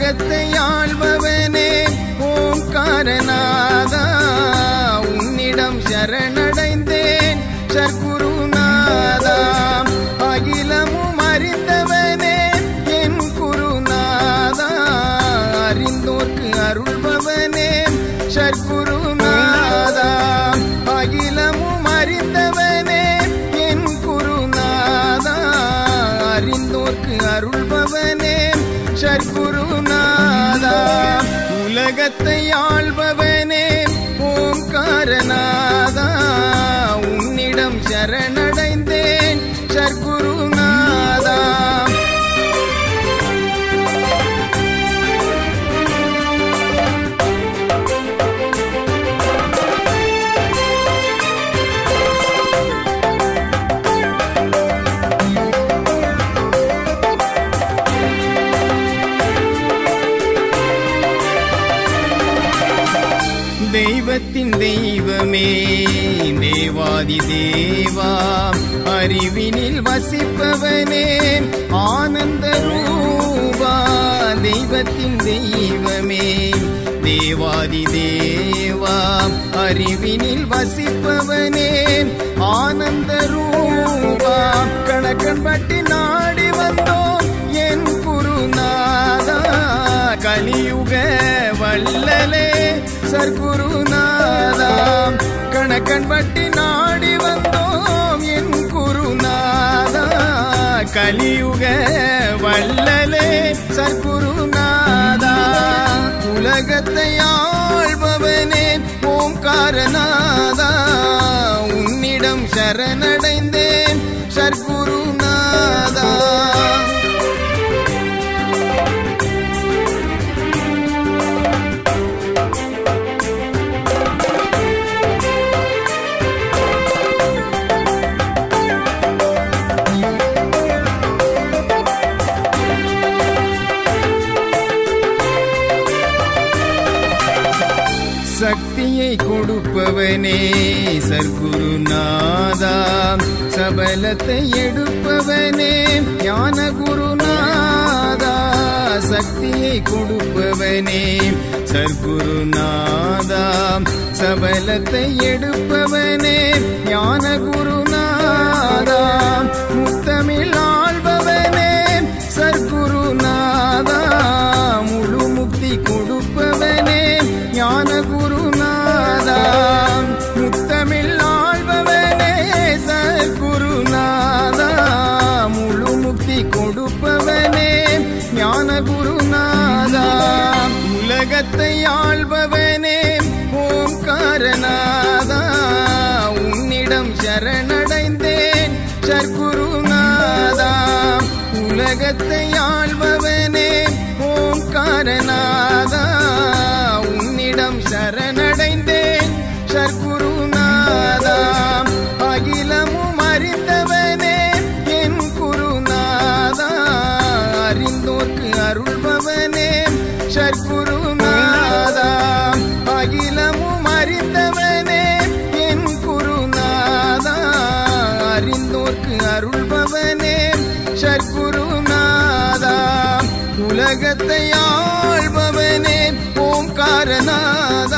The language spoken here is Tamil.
உலகத்தை ஆள்பவனே ஓம்காரநாதா, உன்னிடம் சரணடைந்தேன் சர்க்குருநாதா. அகிலமும் அறிந்தவனே என் குருநாதா, அறிந்தோர்க்கு அருள்பவனே சர்க்குருநாதா. அகிலமும் அறிந்தவனே என் குருநாதா, அறிந்தோர்க்கு அருள்பவனே சர்க்குருநாதா. உலகத்தை ஆள்பவனே ஓம்காரநாதா, உன்னிடம் சரணடைந்தேன் சர்க்குருநாதா. தெய்வத்தின் தெய்வமே தேவாதி தேவா, அறிவினில் வசிப்பவனே ஆனந்த ரூபா. தெய்வத்தின் தெய்வமே தேவாதி தேவா, அறிவினில் வசிப்பவனே ஆனந்த ரூபா. கணக்கன் பட்டி நாடி வந்தோம் என் குருநாதா, கலியுக வல்லலே சர்க்குருநாதா. கணக்கன் பட்டி நாடி வந்தோம் என் குருநாதா, கலியுக வல்லலே சர்க்குருநாதா. உலகத்தை ஆள்பவனே ஓம்காரநாதா, உன்னிடம் சரணடைந்தேன் சர்க்குருநாதா. சக்தியை கொடுப்பவனே சர்க்குருநாதா, சபலத்தை எடுப்பவனே ஞான குருநாதா. சக்தியை கொடுப்பவனே சர்க்குருநாதா, சபலத்தை எடுப்பவனே ஞான குருநாதா. முத்தமிழ் ஆள்பவனே சர்க்குருநாதா, முழு முக்தி கொடுப்பவனே ஞான குருநாதா. முத்தமிழ் ஆள்பவனே சர்க்குருநாதா, முழு முக்தி கொடுப்பவனே ஞான குருநாதா. உலகத்தை ஆள்பவனே ஓம்காரநாதா, உன்னிடம் சரணடைந்தேன் சர்க்குருநாதா. உலகத்தை ஆள்பவனே ஓம்காரநாதா, உன்னிடம் சரணடைந்தேன் சர்க்குருநாதா. அகிலமும் அறிந்தவனே என் குருநாதா, அறிந்தோர்க்கு அருள்பவனே சர்க்குருநாதா. அகிலமும் அறிந்தவனே என் குருநாதா, அறிந்தோர்க்கு அருள்பவனே சர்க்குருநாதா. உலகத்தை ஆள்பவனே ஓம்காரநாதா,